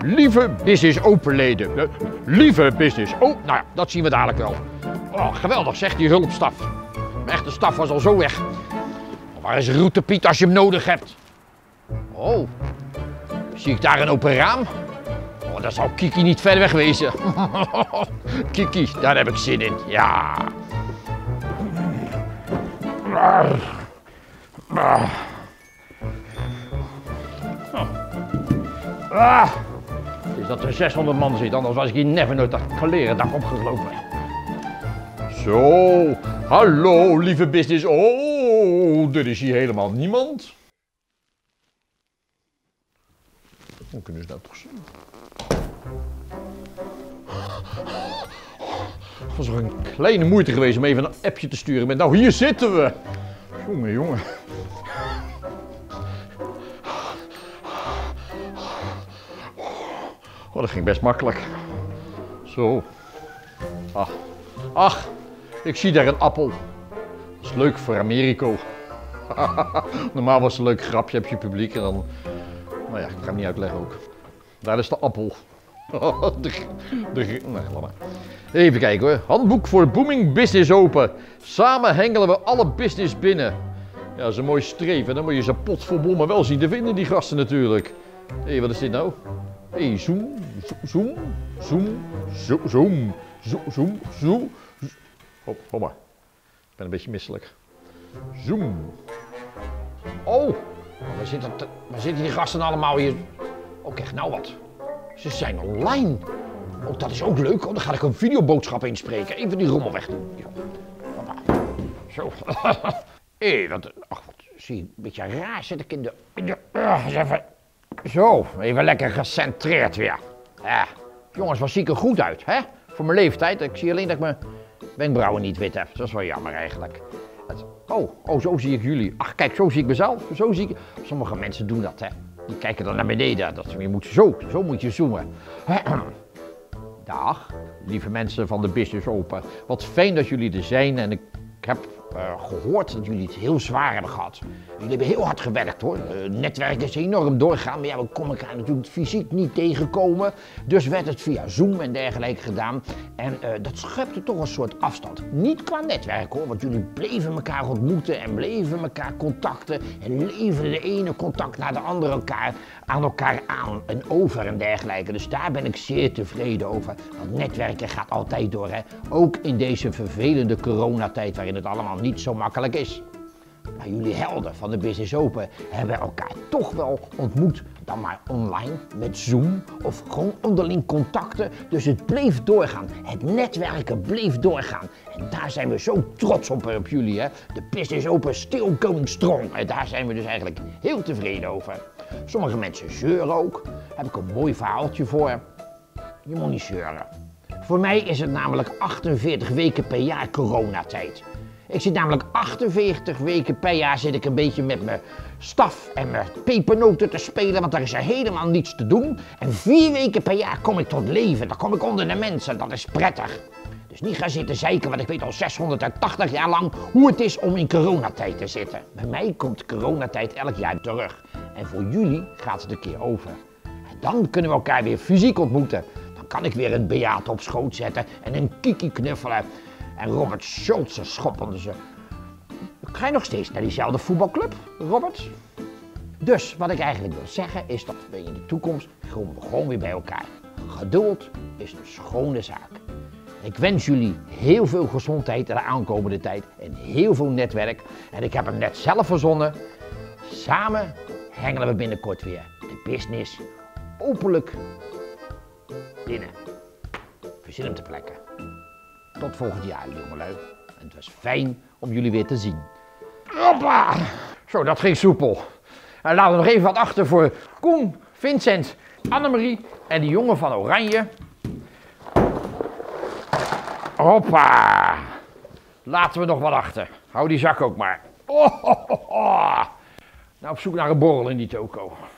lieve business openleden. Lieve business nou ja, dat zien we dadelijk wel. Oh, geweldig zeg, die hulpstaf. Mijn echte staf was al zo weg. Waar is Route Piet als je hem nodig hebt? Oh, zie ik daar een open raam? Oh, dan zal Kiki niet ver weg wezen. Kiki, daar heb ik zin in, ja. Is dat er 600 man zit, anders was ik hier never nooit dat klerendak opgelopen. Zo, hallo lieve business. Oh, er is hier helemaal niemand. Hoe kunnen ze dat toch zien? Het was toch een kleine moeite geweest om even een appje te sturen met nou hier zitten we. Jongen, jongen. Oh, dat ging best makkelijk. Zo. Ach, ik zie daar een appel. Dat is leuk voor Americo. Normaal was het een leuk grapje, heb je publiek en dan... Nou ja, ik ga hem niet uitleggen ook. Daar is de appel. Nee, laat maar. Even kijken hoor. Handboek voor Booming Business Open. Samen hengelen we alle business binnen. Ja, dat is een mooi streven. Dan moet je ze potvol wel zien te vinden, die gasten natuurlijk. Hé, wat is dit nou? Hé, zoom. Oh maar. Ik ben een beetje misselijk. Zoom. Oh, waar zitten die gasten allemaal hier? Oh, kijk nou wat. Ze zijn online. Oh, dat is ook leuk. Oh, dan ga ik een videoboodschap inspreken. Even die rommel weg doen. Zo. Hé, wat zie je, een beetje raar zit ik in de even. Zo, even lekker gecentreerd weer. Ja. Jongens, wat zie ik er goed uit, hè? Voor mijn leeftijd. Ik zie alleen dat ik mijn wenkbrauwen niet wit heb. Dat is wel jammer eigenlijk. Oh, zo zie ik jullie. Ach, kijk, zo zie ik mezelf. Zo zie ik... Sommige mensen doen dat, hè. Die kijken dan naar beneden. Je moet zo moet je zoomen. Dag, lieve mensen van de Business Open. Wat fijn dat jullie er zijn en ik heb gehoord dat jullie het heel zwaar hebben gehad. Jullie hebben heel hard gewerkt hoor. Netwerk is enorm doorgegaan, maar ja, we konden elkaar natuurlijk fysiek niet tegenkomen. Dus werd het via Zoom en dergelijke gedaan. En dat schepte toch een soort afstand. Niet qua netwerk hoor, want jullie bleven elkaar ontmoeten en bleven elkaar contacten. En leverden de ene contact naar de andere aan elkaar aan en over en dergelijke. Dus daar ben ik zeer tevreden over. Want netwerken gaat altijd door hè. Ook in deze vervelende coronatijd waarin het allemaal niet zo makkelijk is. Maar jullie helden van de Business Open hebben elkaar toch wel ontmoet. Dan maar online, met Zoom of gewoon onderling contacten. Dus het bleef doorgaan. Het netwerken bleef doorgaan. En daar zijn we zo trots op jullie. Hè? De Business Open still going strong. En daar zijn we dus eigenlijk heel tevreden over. Sommige mensen zeuren ook. Daar heb ik een mooi verhaaltje voor. Je moet niet zeuren. Voor mij is het namelijk 48 weken per jaar coronatijd. Ik zit namelijk 48 weken per jaar zit ik een beetje met mijn staf en mijn pepernoten te spelen, want daar is er helemaal niets te doen. En 4 weken per jaar kom ik tot leven, dan kom ik onder de mensen, dat is prettig. Dus niet gaan zitten zeiken, want ik weet al 680 jaar lang hoe het is om in coronatijd te zitten. Bij mij komt coronatijd elk jaar terug. En voor jullie gaat het een keer over. En dan kunnen we elkaar weer fysiek ontmoeten. Dan kan ik weer een bejaard op schoot zetten en een Kiki knuffelen. En Robert Schultze schoppelde ze. Ga je nog steeds naar diezelfde voetbalclub, Robert? Dus wat ik eigenlijk wil zeggen is dat we in de toekomst gewoon weer bij elkaar. Geduld is een schone zaak. Ik wens jullie heel veel gezondheid in de aankomende tijd en heel veel netwerk. En ik heb hem net zelf verzonnen. Samen hengelen we binnenkort weer de business openlijk binnen. Verzin hem te plekken. Tot volgend jaar, jongelui. En het was fijn om jullie weer te zien. Hoppa! Zo, dat ging soepel. En laten we nog even wat achter voor Koen, Vincent, Annemarie en die jongen van Oranje. Hoppa! Laten we nog wat achter. Hou die zak ook maar. Oh, ho, ho, ho. Nou, op zoek naar een borrel in die toko.